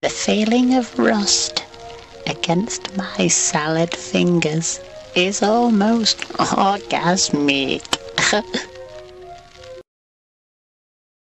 The feeling of rust against my salad fingers is almost orgasmic.